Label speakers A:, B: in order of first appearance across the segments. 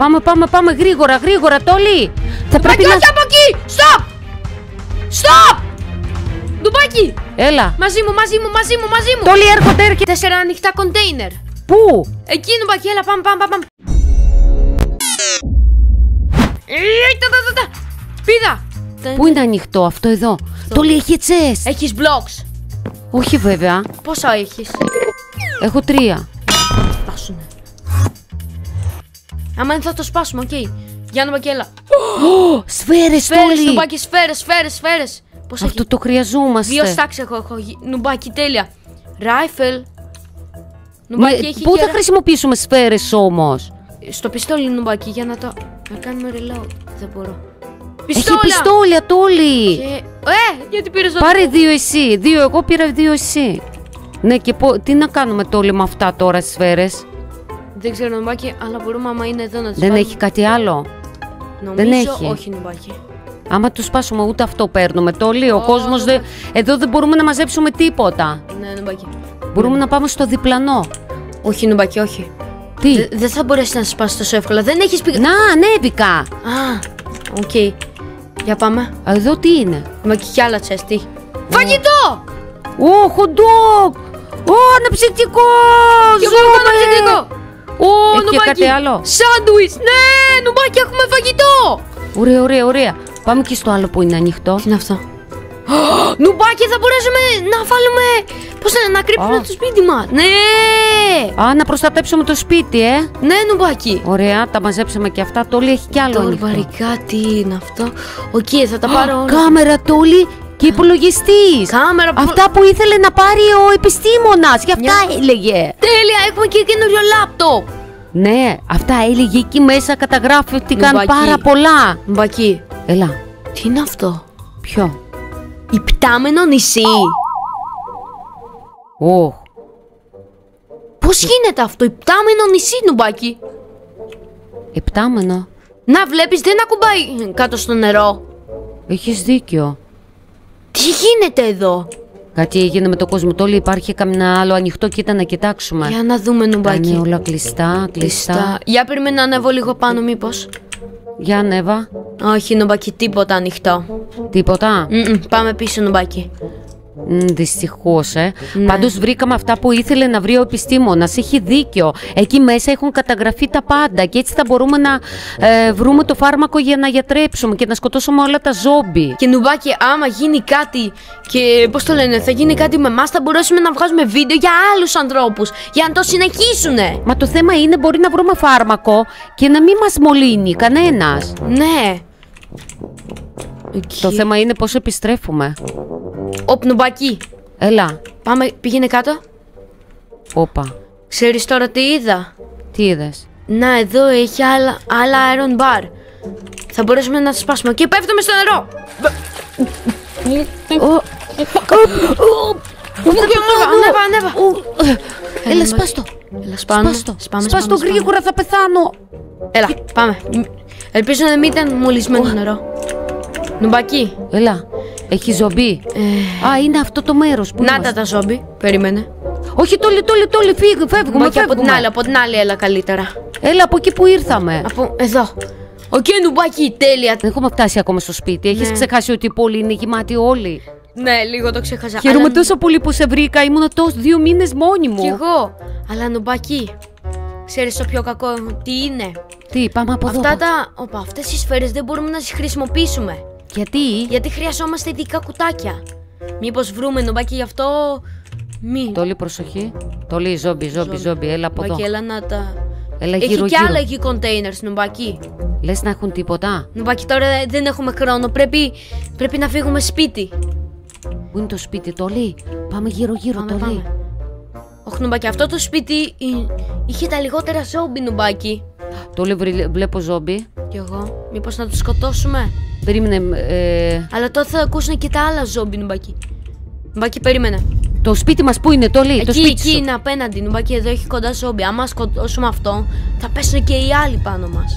A: Πάμε γρήγορα, Τόλι. Θα πρέπει
B: να...
A: να...
B: Όχι από εκεί! Stop! Ντουμπάκι!
A: Έλα.
B: Μαζί μου!
A: Τόλι, έρχονται.
B: 4 ανοιχτά κοντέινερ.
A: Πού?
B: Εκεί, Ντουμπάκι, έλα, πάμε. Πήδα!
A: Πού είναι ανοιχτό αυτό εδώ? Τόλι, έχει τσες.
B: Έχεις blocks.
A: Όχι βέβαια.
B: Πόσα έχεις?
A: Έχω 3.
B: Σπάσουνε. Άμα δεν θα το σπάσουμε, οκ. Γιάννη Μπακέλα.
A: Σφαίρες,
B: Σφαίρες,
A: Τόλι.
B: Νουμπάκι, σφαίρες. Πώς
A: Αυτό
B: έχει?
A: το χρειαζόμαστε.
B: 2 στάξ έχω. Νουμπάκι, τέλεια. Ράιφελ. Νουμπάκι, έχει
A: Πού θα
B: γερα...
A: χρησιμοποιήσουμε σφαίρες όμως?
B: Στο πιστόλι, Νουμπάκι, για να το... να κάνουμε reload. Δεν μπορώ.
A: Έχει πιστόλια, Τόλι.
B: Και... γιατί πήρες το...
A: Πάρε 2 εσύ. 2 εγώ, πήρα 2 εσύ. Ναι, και τι να κάνουμε, Τόλι, με αυτά τώρα στις σφαίρες?
B: Δεν ξέρω, Νουμπάκι, αλλά μπορούμε άμα είναι εδώ να τις
A: Δεν
B: βάλουμε.
A: έχει κάτι άλλο?
B: Νομίζω
A: δεν έχει.
B: όχι, Νουμπάκι.
A: Άμα το σπάσουμε, ούτε αυτό παίρνουμε, Τόλι. Ο κόσμος εδώ δεν μπορούμε να μαζέψουμε τίποτα.
B: Ναι, Νουμπάκι.
A: Μπορούμε να πάμε στο διπλανό.
B: Όχι, Νουμπάκι, όχι.
A: Τι?
B: Δεν θα μπορέσει να σπάσει τόσο εύκολα. Δεν έχεις πει...
A: Να, ανέβηκα.
B: Α, οκ. Για πάμε.
A: Εδώ τι είναι?
B: Νουμπάκι, κι άλλα τσες, τι? Φαγητό!
A: Ω, hot dog! Ω, αναψυκτικό!
B: Και εγώ έχω αναψυκτικό! Ω,
A: Έχει και κάτι άλλο?
B: Σάντουιτς! Ναι, Νουμπάκι, έχουμε φαγητό!
A: Ωραία. Πάμε και στο άλλο που είναι ανοιχτό.
B: Τι είναι αυτό? Νουμπάκι, θα μπορέσουμε να βάλουμε... Πώς να κρύψουμε το σπίτι μας. Ναι!
A: Α, να προστατέψουμε το σπίτι,
B: Ναι, Νουμπάκι.
A: Ωραία, τα μαζέψαμε και αυτά. Τόλι, έχει κι άλλο ανοιχτό.
B: Τολβαρικά, τι είναι αυτό? Οκ, θα τα πάρω όλα.
A: Κάμερα, Τόλι, και υπολογιστής.
B: Κάμερα που...
A: Αυτά που ήθελε να πάρει ο επιστήμονας. Γι' αυτά έλεγε.
B: Τέλεια, έχουμε και καινούριο λάπτοπ.
A: Ναι, αυτά έλεγε εκεί μέσα, καταγράφηκαν
B: Νουμπάκι.
A: πάρα πολλά.
B: Νουμπάκι,
A: Έλα.
B: τι είναι αυτό?
A: Ποιο?
B: Υπτάμενο νησί.
A: Ωχ.
B: Πώς γίνεται αυτό, υπτάμενο νησί, Νουμπάκι?
A: Επτάμενο.
B: Να βλέπεις, δεν ακουμπάει κάτω στο νερό.
A: Έχεις δίκιο.
B: Τι γίνεται εδώ?
A: Κάτι έγινε με τον κόσμο. Τόλι, υπάρχει καμιά άλλο ανοιχτό? Κοίτα να κοιτάξουμε.
B: Για να δούμε, Νουμπάκι.
A: Είναι όλα κλειστά.
B: Για περίμενα να ανέβω λίγο πάνω, μήπως?
A: Για ανέβα.
B: Όχι, Νουμπάκι, τίποτα ανοιχτό.
A: Τίποτα.
B: Πάμε πίσω, Νουμπάκι.
A: Δυστυχώς,
B: Ναι.
A: Πάντως βρήκαμε αυτά που ήθελε να βρει ο επιστήμονας. Έχει δίκιο. Εκεί μέσα έχουν καταγραφεί τα πάντα και έτσι θα μπορούμε να βρούμε το φάρμακο για να γιατρέψουμε και να σκοτώσουμε όλα τα ζόμπι.
B: Και Νουμπάκι, άμα γίνει κάτι και πώς το λένε, θα γίνει κάτι με εμάς, θα μπορέσουμε να βγάζουμε βίντεο για άλλους ανθρώπους για να το συνεχίσουνε.
A: Μα το θέμα είναι μπορεί να βρούμε φάρμακο και να μην μας μολύνει κανένας.
B: Ναι.
A: Το θέμα είναι πώς επιστρέφουμε.
B: Νουμπάκι.
A: Έλα.
B: Πάμε, πήγαινε κάτω.
A: Όπα.
B: Ξέρεις τώρα τι είδα?
A: Τι είδες?
B: Να, εδώ έχει άλλα iron bar. Θα μπορέσουμε να τα σπάσουμε. Και πέφτουμε στο νερό. Ανέβα.
A: Έλα, σπάστο.
B: Σπάς το
A: γρήγορα, θα πεθάνω.
B: Έλα, πάμε. Ελπίζω να μην ήταν μολυσμένο νερό. Νουμπάκι.
A: Έλα. Έχει ζομπί. Α, είναι αυτό το μέρος που
B: Να
A: είμαστε.
B: τα ζόμπι. Περίμενε.
A: Όχι, Τόλι, φεύγουμε.
B: Από την άλλη, έλα καλύτερα.
A: Έλα, από εκεί που ήρθαμε.
B: Από εδώ. Οκ, Νουμπάκι, τέλεια.
A: Δεν έχουμε φτάσει ακόμα στο σπίτι. Έχεις ξεχάσει ότι η πόλη είναι γεμάτη όλη?
B: Ναι, λίγο το ξέχασα.
A: Χαίρομαι τόσο πολύ που σε βρήκα. Ήμουν τόσο 2 μήνες μόνη μου.
B: Κι εγώ. Αλλά Νουμπάκι, ξέρεις το πιο κακό τι είναι?
A: Τι, πάμε από εδώ.
B: Αυτές οι σφαίρες δεν μπορούμε να τις χρησιμοποιήσουμε. Γιατί χρειαζόμαστε ειδικά κουτάκια. Μήπως βρούμε, Νουμπάκι, γι' αυτό.
A: Τόλι, προσοχή. Τόλι, ζόμπι, έλα από εδώ.
B: Νουμπάκι, έλα να τα.
A: Έλα
B: Έχει
A: γύρω,
B: κι άλλα εκεί containers, Νουμπάκι.
A: Λες να έχουν τίποτα?
B: Νουμπάκι, τώρα δεν έχουμε χρόνο. Πρέπει να φύγουμε σπίτι.
A: Πού είναι το σπίτι, Τόλι? Πάμε γύρω, Τόλι.
B: Πάμε. Όχι, Νουμπάκι, αυτό το σπίτι είχε τα λιγότερα ζόμπι, Νουμπάκι.
A: Τόλι, βλέπω ζόμπι.
B: Κι εγώ. Μήπως να τους σκοτώσουμε?
A: Περίμενε.
B: Αλλά τότε θα ακούσουν και τα άλλα ζόμπι, Νουμπάκι. Νουμπάκι, περίμενε.
A: Το σπίτι μας πού είναι, Τόλι? Το σπίτι
B: Εκεί
A: σου.
B: είναι απέναντι, Νουμπάκι, εδώ έχει κοντά ζόμπι. Άμα σκοτώσουμε αυτό, θα πέσουν και οι άλλοι πάνω μας.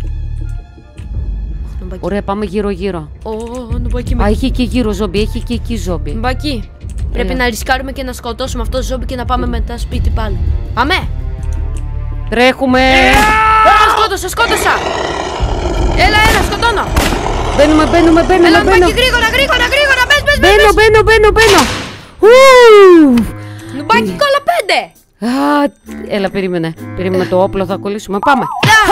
A: Ωραία, πάμε γύρω.
B: Νουμπάκι.
A: Α, έχει και γύρω ζόμπι, έχει και εκεί ζόμπι.
B: Νουμπάκι, πρέπει να ρισκάρουμε και να σκοτώσουμε αυτό το ζόμπι και να πάμε μετά σπίτι πάλι. Πάμε!
A: Τρέχουμε!
B: Σκότωσα! Έλα, σκοτώνω!
A: Μπαίνουμε.
B: Έλα, Νουμπάκι, γρήγορα, πες!
A: Μπαίνω.
B: Νουμπάκι, κόλλα 5!
A: Έλα, περίμενε το όπλο, θα κολλήσουμε. Πάμε.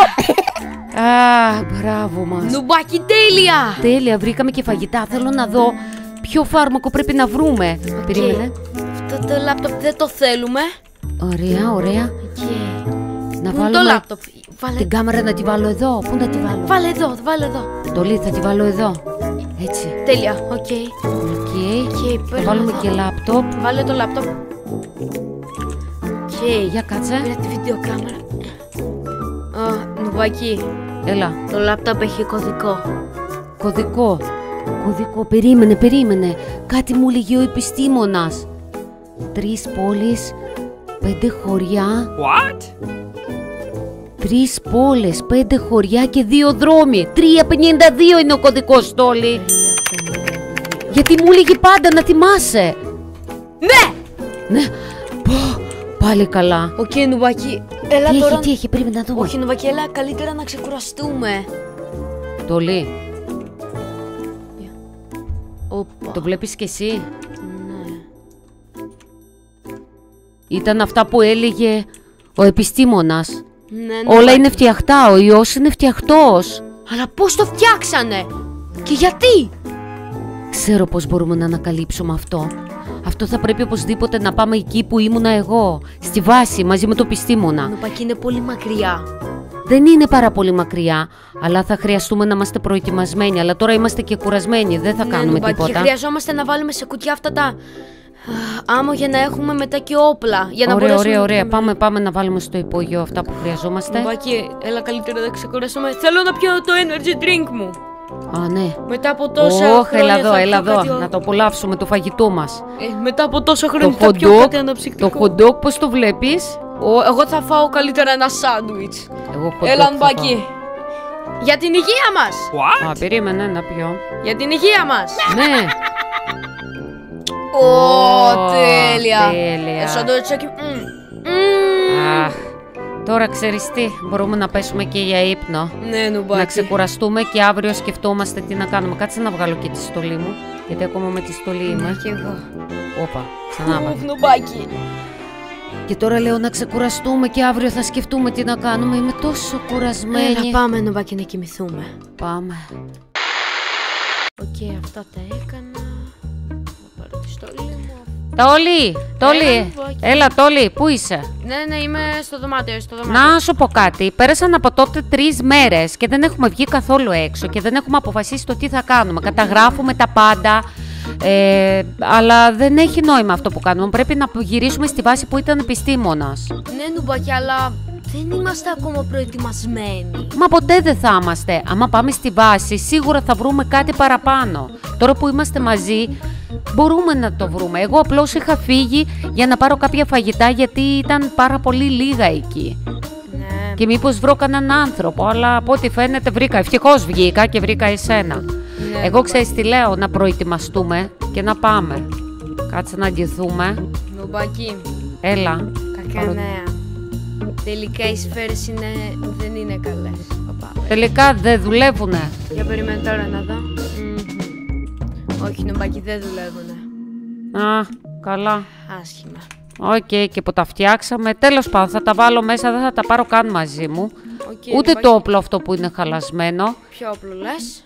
A: Μπράβο μας.
B: Νουμπάκι, τέλεια!
A: Τέλεια, βρήκαμε και φαγητά. Θέλω να δω ποιο φάρμακο πρέπει να βρούμε. Περίμενε.
B: Αυτό το λάπτοπ δεν το θέλουμε.
A: Ωραία. Να
B: Πού
A: βάλουμε
B: το λάπτοπ?
A: την κάμερα, να τη βάλω εδώ. Πού να τη βάλω?
B: Βάλε εδώ.
A: Τολί, θα τη βάλω εδώ. Έτσι.
B: Τέλεια, οκ.
A: Θα βάλουμε και λάπτοπ.
B: Βάλε το λάπτοπ.
A: Για κάτσε.
B: Πήρα τη βιντεοκάμερα. Νουμπάκι,
A: Έλα.
B: το λάπτοπ έχει κωδικό.
A: Κωδικό. Περίμενε. Κάτι μου έλεγε ο επιστήμονας. 3 πόλεις, 5 χωριά.
C: What?
A: 3 πόλεις, 5 χωριά και 2 δρόμοι. 352 είναι ο κωδικός, Τόλι. Γιατί μου έλεγε πάντα να θυμάσαι. Ναι. Πάλι καλά.
B: Οκ, Νουμπάκι, έλα τώρα.
A: Τι έχει, πρέπει να δούμε.
B: Όχι, Νουμπάκι, έλα καλύτερα να ξεκουραστούμε.
A: Τολί,
B: Όπα.
A: το βλέπεις κι εσύ?
B: Ναι.
A: Ήταν αυτά που έλεγε ο επιστήμονας.
B: Ναι,
A: Όλα είναι φτιαχτά, ο ιός είναι φτιαχτός.
B: Αλλά πώς το φτιάξανε και γιατί?
A: Ξέρω πώς μπορούμε να ανακαλύψουμε αυτό. Αυτό θα πρέπει οπωσδήποτε να πάμε εκεί που ήμουνα εγώ. Στη βάση, μαζί με τον επιστήμονα.
B: Νουμπάκι, είναι πολύ μακριά.
A: Δεν είναι πάρα πολύ μακριά, αλλά θα χρειαστούμε να είμαστε προετοιμασμένοι. Αλλά τώρα είμαστε και κουρασμένοι, δεν θα κάνουμε
B: Νουμπάκι,
A: τίποτα.
B: και χρειαζόμαστε να βάλουμε σε κουτιά αυτά τα άμμο για να έχουμε μετά και όπλα. Για να
A: Ωραία. Πάμε να βάλουμε στο υπόγειο αυτά που χρειαζόμαστε.
B: Νουμπάκι, έλα καλύτερα να ξεκουράσουμε. Θέλω να πιω το energy drink μου.
A: Ναι.
B: Μετά από τόσα χρόνια.
A: Έλα εδώ, να το απολαύσουμε το φαγητό μας.
B: Μετά από τόσα χρόνια
A: Το
B: θα πιω κάτι
A: hot
B: αναψυκτικό.
A: dog, πώς το βλέπεις?
B: Εγώ θα φάω καλύτερα ένα σάντουιτς.
A: Εγώ hot
B: Έλα,
A: dog θα
B: Νουμπάκι. Για την υγεία μας.
A: φάω. Περίμενε να πιω.
B: Για την υγεία μας.
A: Ναι.
B: Τέλεια. Σαντουιτσάκι.
A: Τώρα ξέρεις τι, μπορούμε να πέσουμε και για ύπνο.
B: Ναι, Νουμπάκι.
A: Να ξεκουραστούμε και αύριο σκεφτόμαστε τι να κάνουμε. Κάτσε να βγάλω και τη στολή μου, γιατί ακόμα με τη στολή είμαι.
B: Κι εγώ.
A: Όπα, ξανά βάλω.
B: Νουμπάκι.
A: Και τώρα λέω να ξεκουραστούμε και αύριο θα σκεφτούμε τι να κάνουμε. Είμαι τόσο κουρασμένη.
B: Έλα, πάμε, Νουμπάκι, να κοιμηθούμε.
A: Πάμε.
B: Οκ, αυτά τα έκανα. Θα πάρω τη στολή μου.
A: Τόλι, έλα Τόλι, πού είσαι?
B: Ναι, είμαι στο δωμάτιο,
A: Να σου πω κάτι, πέρασαν από τότε 3 μέρες και δεν έχουμε βγει καθόλου έξω και δεν έχουμε αποφασίσει το τι θα κάνουμε. Καταγράφουμε τα πάντα, αλλά δεν έχει νόημα αυτό που κάνουμε. Πρέπει να γυρίσουμε στη βάση που ήταν επιστήμονας.
B: Ναι, Νουμπάκι, αλλά δεν είμαστε ακόμα προετοιμασμένοι.
A: Μα ποτέ δεν θα είμαστε. Άμα πάμε στη βάση, σίγουρα θα βρούμε κάτι παραπάνω. Τώρα που είμαστε μαζί, μπορούμε να το βρούμε. Εγώ απλώς είχα φύγει για να πάρω κάποια φαγητά, γιατί ήταν πάρα πολύ λίγα εκεί.
B: Ναι.
A: Και μήπως βρω κανέναν άνθρωπο, αλλά από ό,τι φαίνεται βρήκα. Ευτυχώς βγήκα και βρήκα εσένα.
B: Ναι,
A: Εγώ ξέρεις τι λέω, να προετοιμαστούμε και να πάμε. Κάτσε να ντυθούμε.
B: Νουμπάκι,
A: Έλα.
B: κακά νέα. Τελικά οι σφαίρες δεν είναι καλές.
A: Τελικά δεν δουλεύουνε.
B: Για περιμένω τώρα να δω. Όχι, Νουμπάκι, δεν δουλεύουνε.
A: Α, καλά.
B: Άσχημα.
A: Οκ, και που τα φτιάξαμε. Τέλος πάντων, θα τα βάλω μέσα, δεν θα τα πάρω καν μαζί μου. Ούτε
B: Νουμπάκι.
A: το όπλο αυτό που είναι χαλασμένο.
B: Ποιο όπλο λες?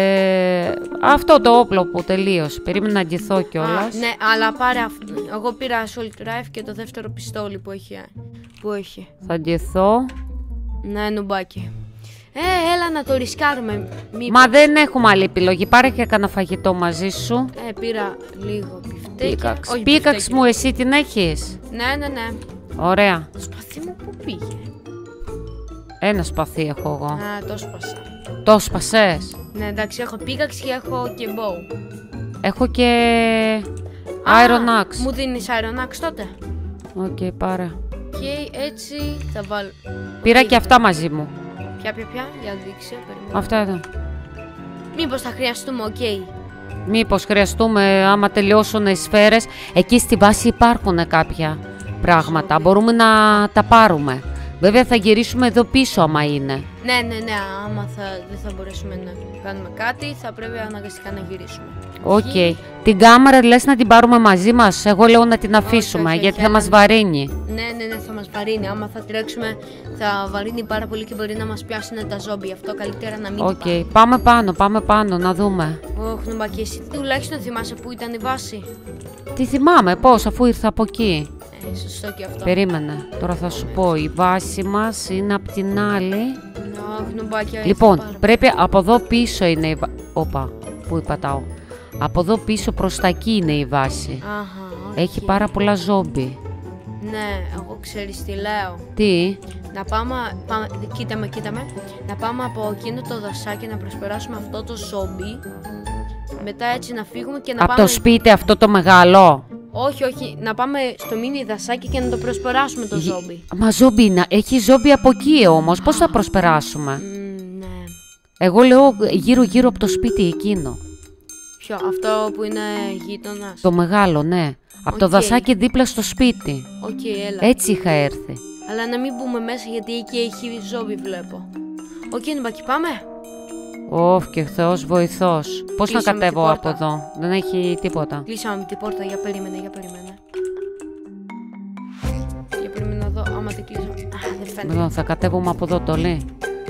A: Αυτό το όπλο που τελείωσε. Περίμενα να ντυθώ κιόλας.
B: Ναι, αλλά πάρε αυτό. Εγώ πήρα assault rifle και το δεύτερο πιστόλι που έχει.
A: Θα ντυθώ.
B: Ναι, Νουμπάκι. Έλα να το ρισκάρουμε.
A: Μα δεν έχουμε άλλη επιλογή. Πάρε και κανένα φαγητό μαζί σου.
B: Πήρα λίγο πιφτέκι.
A: Πίκαξ.
B: Όχι,
A: Πίκαξ
B: πιφτέκι.
A: μου, εσύ την έχεις?
B: Ναι.
A: Ωραία.
B: Το σπαθί μου πού πήγε?
A: Ένα σπαθί έχω εγώ.
B: Α, το σπάσα.
A: Το σπασες?
B: Ναι, εντάξει, έχω πίκαξ και έχω και bow.
A: Έχω και Iron Axe.
B: Μου δίνεις Iron Axe τότε?
A: Οκ, πάρε.
B: Και έτσι θα βάλω.
A: Πήρα και αυτά μαζί μου.
B: Ποια, για δείξε, περιμένω.
A: Αυτά εδώ.
B: Μήπως θα χρειαστούμε, οκ.
A: Μήπως χρειαστούμε, άμα τελειώσουν οι σφαίρες. Εκεί στη βάση υπάρχουν κάποια πράγματα. Μπορούμε να τα πάρουμε. Βέβαια θα γυρίσουμε εδώ πίσω άμα είναι.
B: Ναι, άμα δεν θα μπορέσουμε να κάνουμε κάτι, θα πρέπει αναγκαστικά να γυρίσουμε.
A: Οκ. Την κάμερα λες να την πάρουμε μαζί μας? Εγώ λέω να την αφήσουμε,
B: όχι,
A: γιατί θα μας βαρύνει.
B: Ναι, θα μας βαρύνει. Άμα θα τρέξουμε, θα βαρύνει πάρα πολύ και μπορεί να μας πιάσουν τα ζόμπι. Αυτό καλύτερα να μην
A: Οκ. Πάμε πάνω, να δούμε.
B: Ωχ, Νουμπάκη, εσύ τουλάχιστον θυμάσαι που ήταν η βάση?
A: Τι θυμάμαι, πώς, αφού ήρθα από εκεί.
B: Σωστό και αυτό.
A: Περίμενε, τώρα θα σου πω. Η βάση μας είναι απ' την άλλη.
B: Ωχ, Νουμπάκη,
A: Λοιπόν, πρέπει από εδώ πίσω είναι η βάση. Όπα, πού πατάω. Από εδώ πίσω προς τα εκεί είναι η βάση.
B: Αχα,
A: Έχει πάρα πολλά ζόμπι.
B: Ναι, εγώ ξέρεις τι λέω.
A: Τι?
B: Να πάμε, κοίταμε. Να πάμε από εκείνο το δασάκι να προσπεράσουμε αυτό το ζόμπι. Μετά έτσι να φύγουμε και να
A: Από
B: πάμε...
A: το σπίτι αυτό το μεγάλο.
B: Όχι, να πάμε στο μίνι δασάκι και να το προσπεράσουμε το ζόμπι.
A: Μα ζόμπι είναι, έχει ζόμπι από εκεί όμως, πώς θα προσπεράσουμε?
B: Ναι.
A: Εγώ λέω γύρω από το σπίτι εκείνο.
B: Ποιο, αυτό που είναι γείτονας?
A: Το μεγάλο, ναι. Από το δασάκι δίπλα στο σπίτι.
B: Οκ, έλα.
A: Έτσι είχα έρθει.
B: Αλλά να μην μπούμε μέσα γιατί εκεί έχει ζόμπι βλέπω. Οκ, Νουμπάκη, πάμε.
A: Ωφ, και Θεός βοηθός. Πώς να
B: Κλείσαμε
A: κατέβω
B: την
A: από
B: πόρτα.
A: εδώ? Δεν έχει τίποτα.
B: Κλείσαμε την πόρτα, για περίμενε. Για περίμενε εδώ, άμα την κλείσω. Δεν φαίνεται.
A: Εδώ, θα κατέβουμε από εδώ το λέει.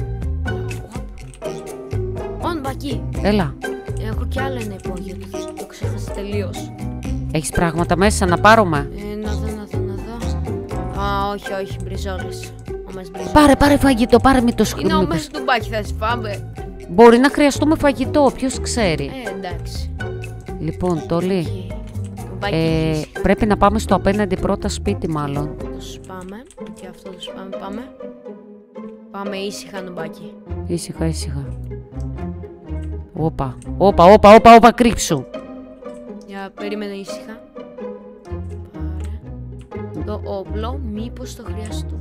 B: Ω, Νουμπάκη.
A: Έλα.
B: Έχω κι άλλο ένα υπόγειο, το ξέχασα τελείως.
A: Έχεις πράγματα μέσα να πάρουμε?
B: Να δω. Α, όχι, μπριζόλες.
A: Πάρε φαγητό, πάρε μη το
B: Είναι ο
A: σκουπί.
B: μέσα του μπάκι, θα σπάμε.
A: Μπορεί να χρειαστούμε φαγητό, ποιος ξέρει.
B: Εντάξει.
A: Λοιπόν, το λέει.
B: Μπάκι,
A: Πρέπει να πάμε στο απέναντι πρώτα σπίτι μάλλον.
B: το σπάμε. Και αυτό το σπάμε, πάμε. Πάμε ήσυχα, Νουμπάκι.
A: Ήσυχα. Όπα, κρύψου.
B: Για περίμενε ήσυχα. Πάρε το όπλο, μήπως το χρειαστούμε.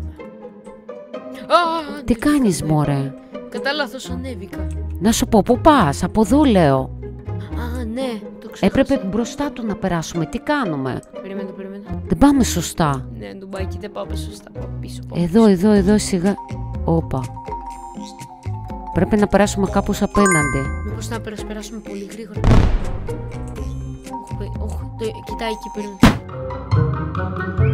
A: Τι κάνεις μωρέ?
B: Κατά λάθος ανέβηκα.
A: Να σου πω, πού πας? Από εδώ λέω.
B: Α, ναι, το ξέχασα.
A: Έπρεπε μπροστά του να περάσουμε. Τι κάνουμε?
B: Περίμενε.
A: Δεν πάμε σωστά.
B: Ναι, Νουμπάκι, δεν πάμε σωστά. Πάμε πίσω.
A: Εδώ σιγά. Όπα. Πρέπει να περάσουμε κάπως απέναντι.
B: Μήπως να περάσουμε πολύ γρήγορα. Κοιτάει εκεί, περίμενε.